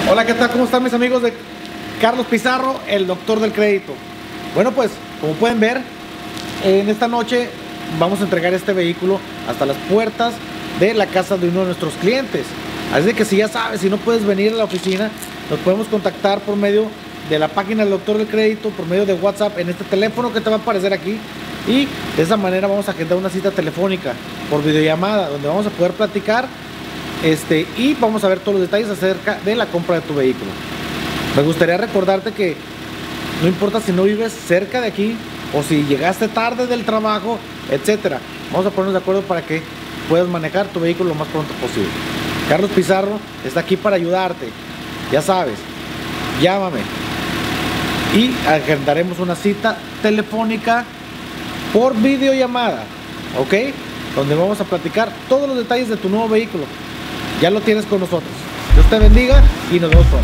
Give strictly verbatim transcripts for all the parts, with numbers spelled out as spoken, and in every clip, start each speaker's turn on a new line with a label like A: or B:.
A: Hola, ¿qué tal? ¿Cómo están mis amigos de Carlos Pizarro, el doctor del crédito? Bueno, pues, como pueden ver, en esta noche vamos a entregar este vehículo hasta las puertas de la casa de uno de nuestros clientes. Así de que si ya sabes, si no puedes venir a la oficina, nos podemos contactar por medio de la página del doctor del crédito, por medio de WhatsApp, en este teléfono que te va a aparecer aquí. Y de esa manera vamos a agendar una cita telefónica por videollamada, donde vamos a poder platicar este, y vamos a ver todos los detalles acerca de la compra de tu vehículo. Me gustaría recordarte que no importa si no vives cerca de aquí o si llegaste tarde del trabajo, etcétera. Vamos a ponernos de acuerdo para que puedas manejar tu vehículo lo más pronto posible. Carlos Pizarro está aquí para ayudarte. Ya sabes, llámame y agendaremos una cita telefónica por videollamada, ¿ok? Donde vamos a platicar todos los detalles de tu nuevo vehículo. Ya lo tienes con nosotros. Dios te bendiga y nos vemos pronto.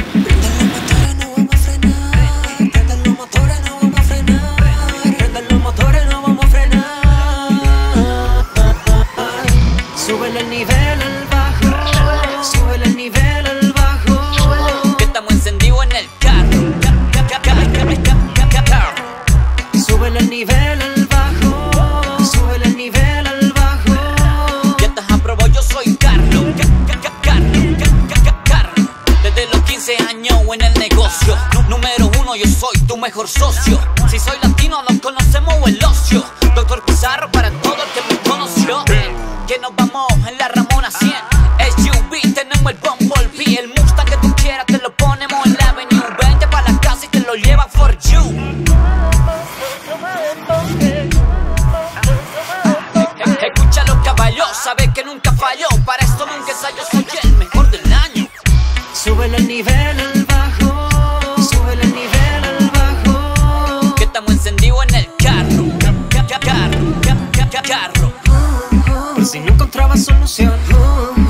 B: Súbele el nivel al bajo, súbele el nivel al bajo, que estamos encendidos en el carro. Súbele el nivel al bajo, súbele el nivel al bajo. Ya estás aprobado, yo soy Carlos. Carlos, desde los quince años en el negocio. Número uno, yo soy tu mejor socio. Si soy latino, nos conocemos o el ocio. Doctor Pizarro para todo el que me conoció. Que nos vamos en la Ramona cien S U V, tenemos el Bumblebee. El Mustang que tú quieras te lo ponemos en la Avenue. Vente pa' la casa y te lo lleva for you. Escucha los caballos, sabes que nunca falló. Para esto nunca ensayó, soy el mejor del año. Súbele el nivel al bajo, súbele el nivel al bajo, que estamos encendidos en el carro. Carro, carro, carro. Por si no encontraba solución,